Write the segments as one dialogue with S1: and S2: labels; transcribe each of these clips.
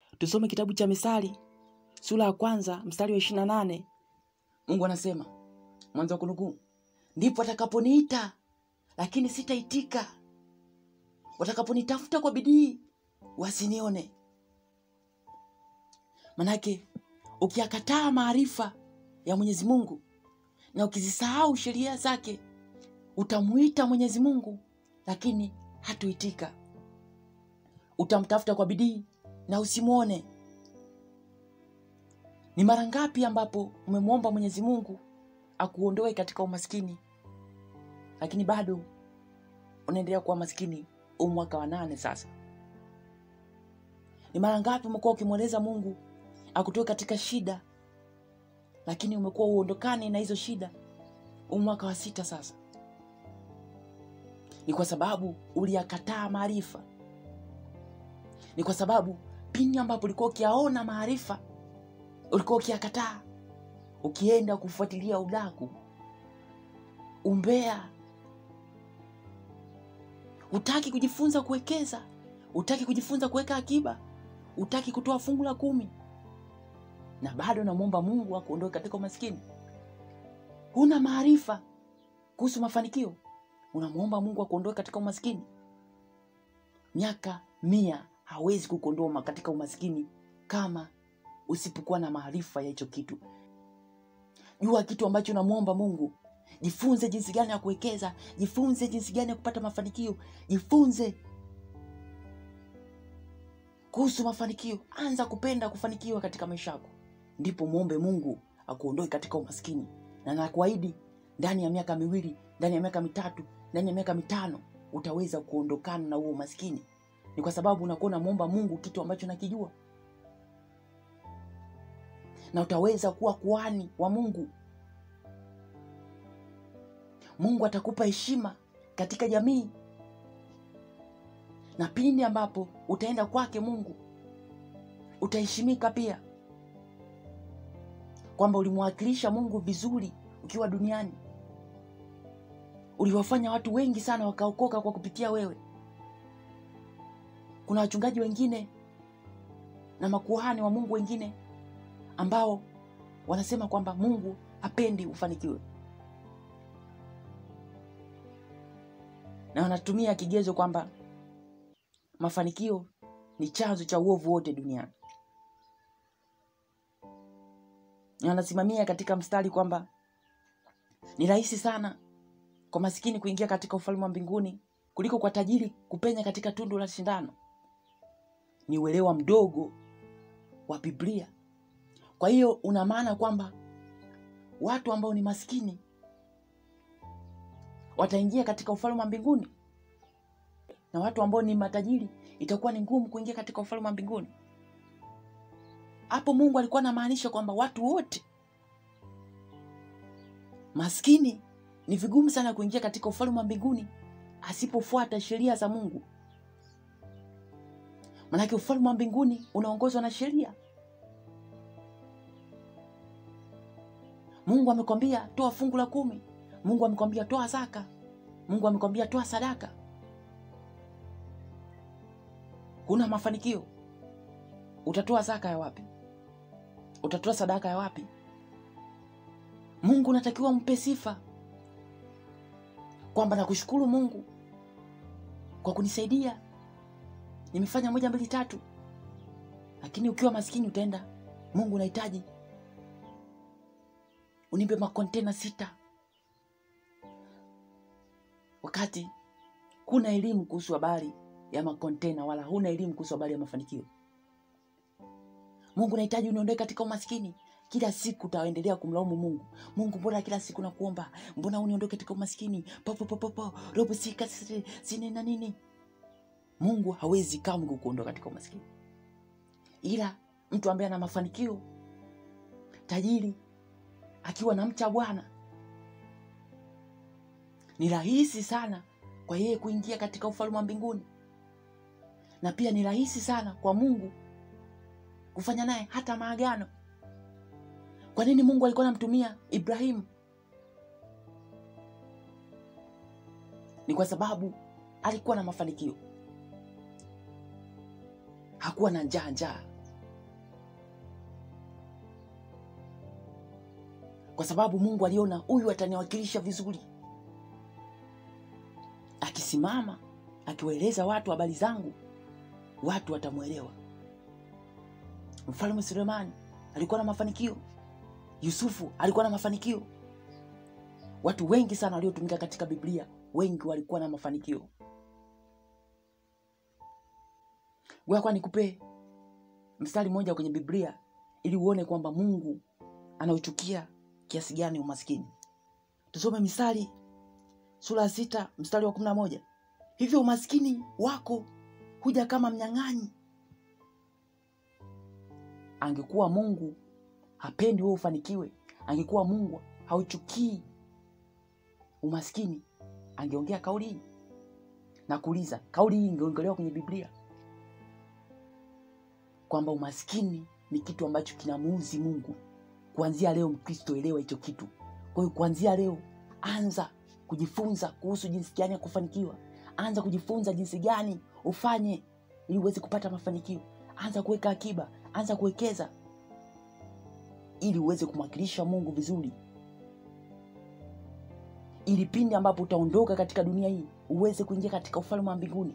S1: Tusome kitabu cha Mithali sura ya 1 mstari wa 28. Mungu anasema, mwanzo wa kunukuu, ndipo watakaponiita lakini sitaitika, watakaponitafuta kwa bidii wasinione. Manake ukiyakataa maarifa ya Mwenyezi Mungu na ukizisahau sheria zake, utamuita Mwenyezi Mungu lakini hatuitika. Utamtafuta kwa bidii na usimuone. Ni mara ngapi ambapo umemwomba Mwenyezi Mungu akuondoe katika umaskini, lakini bado unaendelea kuwa maskini mwaka wa 8 sasa? Ni mara ngapi umekuwa ukimweleza Mungu akutoe katika shida, lakini umekuwa uondokane na hizo shida mwaka wa 6 sasa? Ni kwa sababu uliyakataa maarifa. Ni kwa sababu pindi ambapo ulikuwa ukiyaona maarifa, ulikuwa ukiyakataa, ukienda kufuatilia udaku, umbea. Hutaki kujifunza kuwekeza, hutaki kujifunza kuweka akiba, hutaki kutoa fungu la 10. Na bado unamuomba Mungu akuondoe katika umaskini. Huna maarifa kuhusu mafanikio, unamuomba Mungu akuondoe katika umaskini. Miaka 100 hawezi kukuondoa katika umaskini kama usipokuwa na maarifa ya hicho kitu. Jua kitu ambacho unamuomba Mungu. Jifunze jinsi gani ya kuwekeza, jifunze jinsi gani ya kupata mafanikio, jifunze kuhusu mafanikio. Anza kupenda kufanikiwa katika maisha yako, ndipo muombe Mungu akuondoe katika umaskini. Na nakuahidi ndani ya miaka 2, ndani ya miaka 3, ndani ya miaka 5 utaweza kuondokana na huo umaskini. Ni kwa sababu unakuwa unamuomba Mungu kitu ambacho unakijua. Na utaweza kuwa kuhani wa Mungu. Mungu atakupa heshima katika jamii. Na pindi ambapo utaenda kwake Mungu, utaheshimika pia, kwamba ulimwakilisha Mungu vizuri ukiwa duniani. Uliwafanya watu wengi sana wakaokoka kwa kupitia wewe. Kuna wachungaji wengine na makuhani wa Mungu wengine ambao wanasema kwamba Mungu hapendi ufanikiwe, na wanatumia kigezo kwamba mafanikio ni chanzo cha uovu wote duniani. Na wanasimamia katika mstari kwamba ni rahisi sana kwa maskini kuingia katika ufalme wa mbinguni kuliko kwa tajiri kupenya katika tundu la sindano. Ni uelewa mdogo wa Biblia. Kwa hiyo una maana kwamba watu ambao ni maskini wataingia katika ufalme wa mbinguni, na watu ambao ni matajiri itakuwa ni ngumu kuingia katika ufalme wa mbinguni. Hapo Mungu alikuwa anamaanisha kwamba watu wote maskini ni vigumu sana kuingia katika ufalme wa mbinguni asipofuata sheria za Mungu. Maana ufalme wa mbinguni unaongozwa na sheria. Mungu amekwambia toa fungu la 10. Mungu amekwambia toa zaka. Mungu amekwambia toa sadaka. Huna mafanikio, utatoa zaka ya wapi? Utatoa sadaka ya wapi? Mungu unatakiwa umpe sifa kwamba nakushukuru Mungu kwa kunisaidia, nimefanya 1 2 3. Lakini ukiwa maskini utaenda, Mungu nahitaji unipe makontena 6. Wakati kuna elimu kuhusu habari ya makontena, wala huna elimu kuhusu habari ya mafanikio. Mungu nahitaji uniondoe katika umaskini. Kila siku utaendelea kumlaumu Mungu. Mungu, mbona kila siku nakuomba, mbona uniondoe katika umaskini? Robo sika sine na nini? Mungu hawezi kamwe kukuondoa katika umaskini. Ila mtu ambaye ana mafanikio, tajiri, akiwa na mcha Bwana, ni rahisi sana kwa yeye kuingia katika ufalme wa mbinguni. Na pia ni rahisi sana kwa Mungu kufanya naye hata maagano. Kwa nini Mungu alikuwa anamtumia Ibrahimu? Ni kwa sababu alikuwa na mafanikio. Hakuwa na njaa. Kwa sababu Mungu aliona huyu ataniwakilisha vizuri. Akisimama, akiwaeleza watu habari zangu, watu watamuelewa. Mfalme Sulemani alikuwa na mafanikio. Yusufu alikuwa na mafanikio. Watu wengi sana waliotumika katika Biblia, wengi walikuwa na mafanikio. Ngoja nikupe mstari mmoja kwenye Biblia ili uone kwamba Mungu anauchukia kiasi gani umaskini. Tusome Misali sura 6 mstari wa 11. Hivyo umaskini wako huja kama mnyang'anyi. Angekuwa Mungu hapendi wewe ufanikiwe, angekuwa Mungu hauchukii umaskini, angeongea kauli hii. Na kuuliza, kauli hii ingeongelewa kwenye Biblia kwamba umaskini ni kitu ambacho kinamuuzi Mungu. Kuanzia leo Mkristo, elewa hicho kitu. Kwa hiyo kuanzia leo anza kujifunza kuhusu jinsi gani ya kufanikiwa. Anza kujifunza jinsi gani ufanye ili uweze kupata mafanikio. Anza kuweka akiba, anza kuwekeza ili uweze kumwakilisha Mungu vizuri. Ili pindi ambapo utaondoka katika dunia hii uweze kuingia katika ufalme wa mbinguni.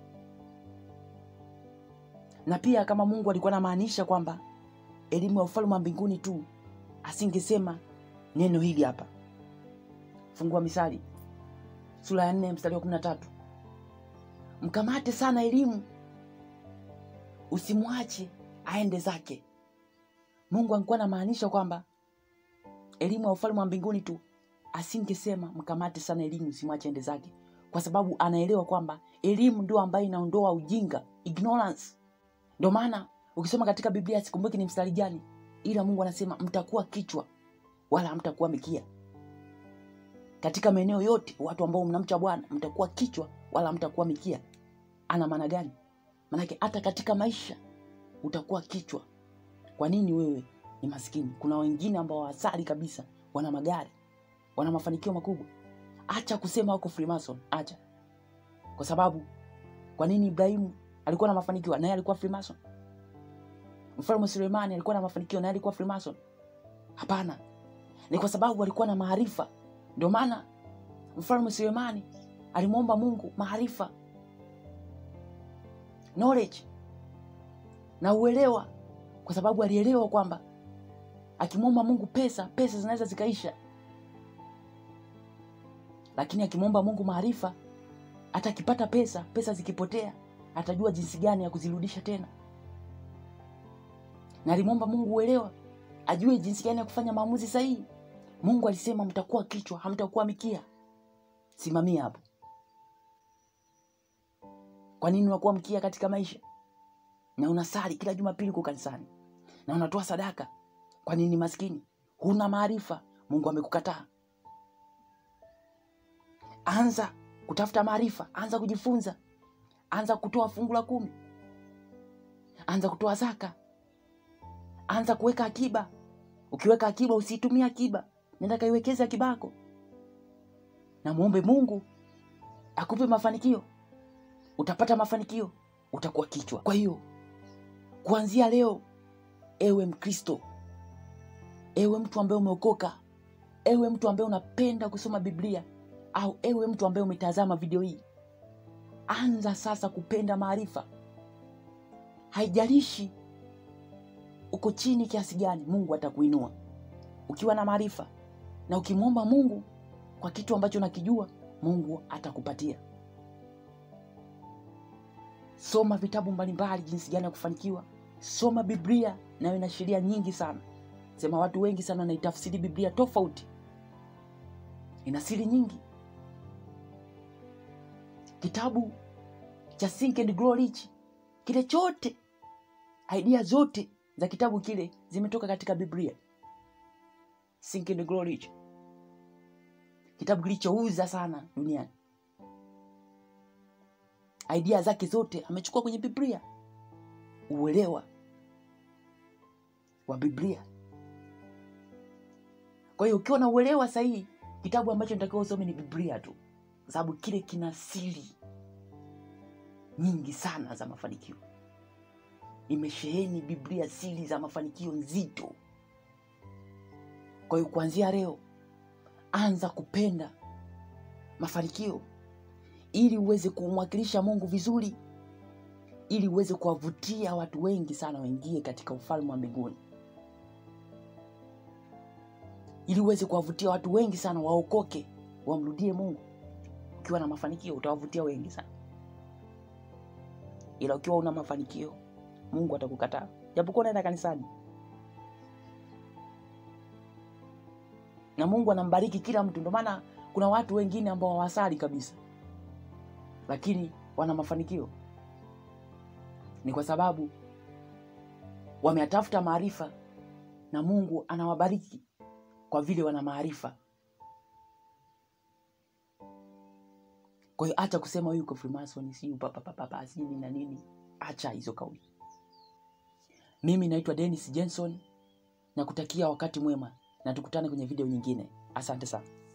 S1: Na pia kama Mungu alikuwa anamaanisha kwamba elimu ya ufalme wa mbinguni tu, asingesema neno hili hapa. Fungua Misali sura ya 4 mstari wa 13. Mkamate sana elimu, usimwache aende zake. Mungu alikuwa anamaanisha kwamba elimu ya ufalme wa mbinguni tu, asingesema mkamate sana elimu, usimwache aende zake, kwa sababu anaelewa kwamba elimu ndio ambayo inaondoa ujinga, ignorance. Ndio maana ukisoma katika Biblia, sikumbuki ni mstari gani, ila Mungu anasema mtakuwa kichwa wala hamtakuwa mikia. Katika maeneo yote watu ambao mnamcha Bwana mtakuwa kichwa wala hamtakuwa mikia. Ana maana gani? Maana hata katika maisha utakuwa kichwa. Kwa nini wewe ni maskini? Kuna wengine ambao wasali kabisa, wana magari, wana mafanikio makubwa. Acha kusema wako Freemason, acha. Kwa sababu kwa nini Ibrahimu alikuwa na mafanikio naye alikuwa Freemason? Mfalme Sulemani alikuwa na mafanikio naye alikuwa Freemason? Hapana. Ni kwa sababu alikuwa na maarifa. Ndio maana Mfalme Sulemani alimuomba Mungu maarifa, knowledge na uelewa, kwa sababu alielewa kwamba akimwomba Mungu pesa zinaweza zikaisha. Lakini akimwomba Mungu maarifa, hata akipata pesa zikipotea, atajua jinsi gani ya kuzirudisha tena. Na alimwomba Mungu uelewa, ajue jinsi gani ya kufanya maamuzi sahihi. Mungu alisema mtakuwa kichwa, hamtakuwa mikia. Simamia hapo. Kwa nini unakuwa mkia katika maisha? Na unasali kila Jumapili uko kanisani, na unatoa sadaka. Kwa nini maskini? Huna maarifa, Mungu amekukataa. Anza kutafuta maarifa, anza kujifunza. Anza kutoa fungu la 10. Anza kutoa zaka. Anza kuweka akiba. Ukiweka akiba usitumie akiba, nenda kaiwekeze akiba yako. Na muombe Mungu akupe mafanikio. Utapata mafanikio, utakuwa kichwa. Kwa hiyo kuanzia leo, ewe Mkristo, ewe mtu ambaye umeokoka, ewe mtu ambaye unapenda kusoma Biblia, au ewe mtu ambaye umetazama video hii, anza sasa kupenda maarifa. Haijalishi uko chini kiasi gani, Mungu atakuinua ukiwa na maarifa. Na ukimwomba Mungu kwa kitu ambacho unakijua, Mungu atakupatia. Soma vitabu mbalimbali jinsi gani ya kufanikiwa. Soma Biblia, nayo ina sheria nyingi sana. Sema watu wengi sana wanaitafsiri Biblia tofauti. Ina siri nyingi. Kitabu cha Think and Grow Rich, kile chote, idea zote za kitabu kile zimetoka katika Biblia. Think and Grow Rich, kitabu kilichouza sana duniani. Idea zake zote amechukua kwenye Biblia. Uelewa wa Biblia. Kwa hiyo ukiwa na uelewa sahihi, kitabu ambacho nitakiwa usome ni Biblia tu, kwa sababu kile kina siri nyingi sana za mafanikio. Imesheheni Biblia siri za mafanikio nzito. Kwa hiyo kuanzia leo anza kupenda mafanikio ili uweze kumwakilisha Mungu vizuri, ili uweze kuwavutia watu wengi sana waingie katika ufalme wa mbinguni. Ili uweze kuwavutia watu wengi sana waokoke, wamrudie Mungu. Ukiwa na mafanikio utawavutia wengi sana. Ila ukiwa una mafanikio, Mungu atakukataa. Japokuwa unaenda kanisani. Na Mungu anambariki kila mtu. Ndio maana kuna watu wengine ambao hawasali kabisa, lakini wana mafanikio. Ni kwa sababu wameyatafuta maarifa na Mungu anawabariki kwa vile wana maarifa. Kwa hiyo acha kusema huyu uko Freemason, si papa si nini na nini. Acha hizo kauli. Mimi naitwa Denis Jenson, na kutakia wakati mwema, na tukutane kwenye video nyingine. Asante sana.